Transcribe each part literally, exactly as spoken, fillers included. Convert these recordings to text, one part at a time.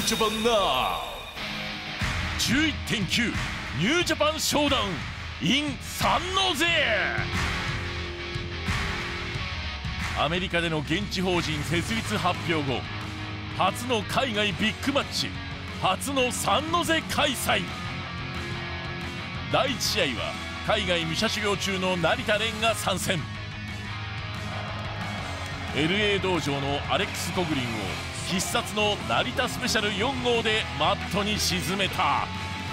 ジャパンナウ じゅういってんきゅう ニュージャパンショーダウン in サンノゼ。アメリカでの現地法人設立発表後初の海外ビッグマッチ、初のサンノゼ開催。だいいち試合は海外武者修行中の成田蓮が参戦。 エルエー 道場のアレックス・コグリンを必殺の成田スペシャルよん号でマットに沈めた。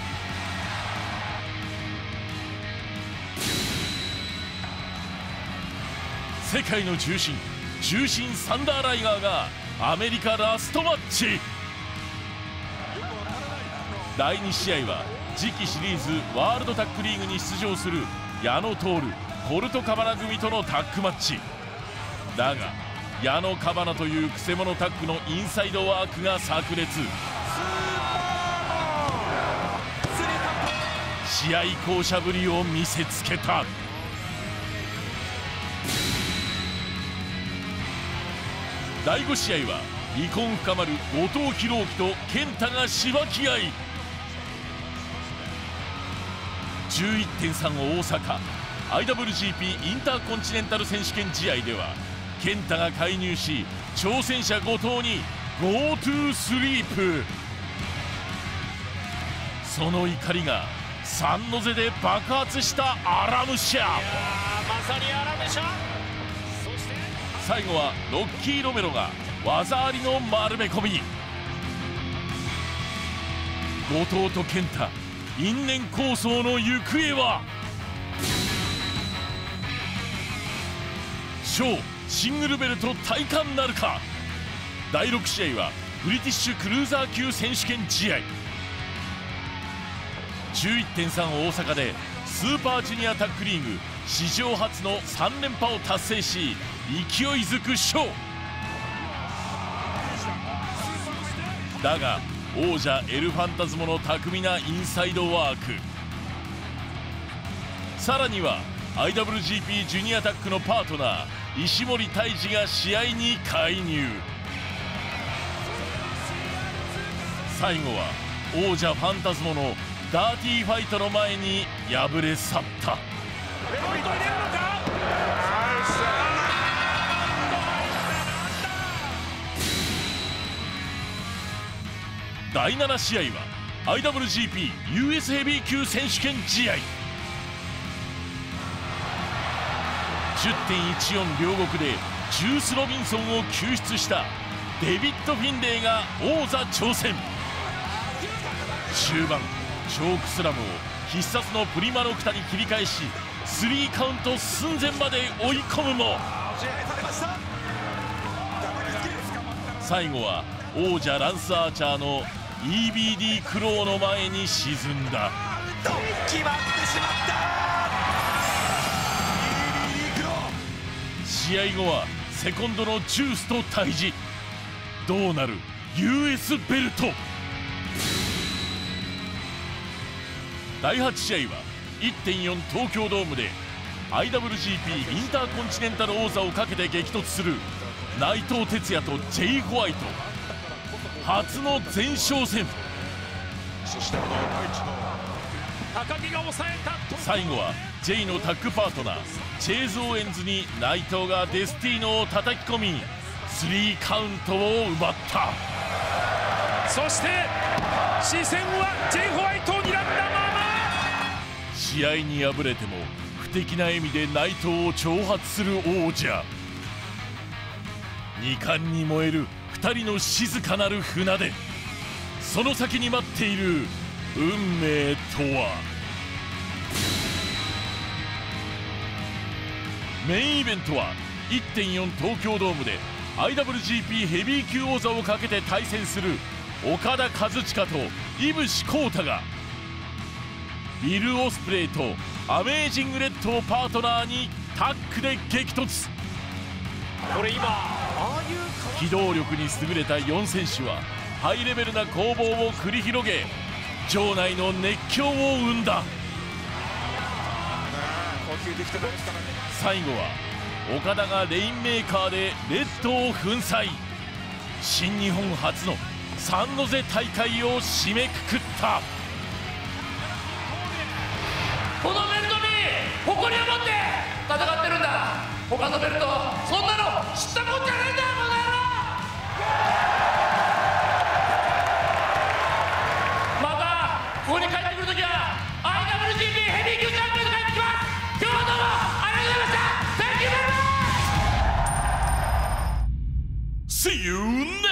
世界の重心重心サンダーライガーがアメリカラストマッチ。だいに試合は次期シリーズワールドタッグリーグに出場する矢野徹・ポルトカバナ組とのタッグマッチだが、矢野カバナというくせ者タッグのインサイドワークが炸裂。試合巧者ぶりを見せつけた。だいご試合は離婚深まる後藤弘樹と健太がしばき合い。じゅういってんさん 大阪 アイダブリュージーピー インターコンチネンタル選手権試合では健太が介入し挑戦者後藤に ゴートゥー スリープ。その怒りがサンノゼで爆発したアラムシャ。 まさにアラムシャ。 最後はロッキー・ロメロが技ありの丸め込み。後藤と健太因縁抗争の行方は。ショーシングルベルト体感なるか。だいろく試合はブリティッシュクルーザー級選手権試合。じゅういってんさん 大阪でスーパージュニアタッグリーグ史上初のさん連覇を達成し勢いづくショーだが、王者エルファンタズモの巧みなインサイドワーク、さらには アイダブリュージーピー ジュニアタッグのパートナー石森泰治が試合に介入。最後は王者ファンタズモのダーティーファイトの前に敗れ去った。だいなな試合は アイダブリュージーピー ユーエス ヘビー級選手権試合。 じゅってんいちよん 両国でジュース・ロビンソンを救出したデビッド・フィンレイが王座挑戦。終盤チョークスラムを必殺のプリマノクタに切り返しスリーカウント寸前まで追い込むも最後は王者ランス・アーチャーの イービーディー クローの前に沈んだ。 決まってしまった。 試合後はセコンドのジュースと対峙。どうなる ユーエス ベルト。だいはち試合は いってんよん 東京ドームで アイダブリュージーピー インターコンチネンタル王座をかけて激突する内藤哲也とジェイ・ホワイト。初の前哨戦。最後は J のタッグパートナーチェイズ・オーエンズに内藤がデスティーノを叩き込みスリーカウントを奪った。 そして視線は J ホワイトを睨んだまま。 試合に敗れても不敵な笑みで内藤を挑発する王者。に冠に燃えるふたりの静かなる船出。その先に待っている運命とは。メインイベントは いってんよん 東京ドームで アイダブリュージーピー ヘビー級王座をかけて対戦する岡田和親と井伏浩太がビル・オスプレイとアメージング・レッドをパートナーにタッグで激突。 これ今ああいう機動力に優れたよん選手はハイレベルな攻防を繰り広げ場内の熱狂を生んだ。最後は岡田がレインメーカーでレッドを粉砕。新日本初のサンノゼ大会を締めくくった。 このベルトに誇りを持って戦ってるんだ。他のベルトそんなの知ったもんじゃねえんだよこの野郎。またここに帰ってくるときは アイダブリュージーピー ヘビー級チャンピオンで帰ってきます。今日はどうもありがとうございました。 Thank you very much. See you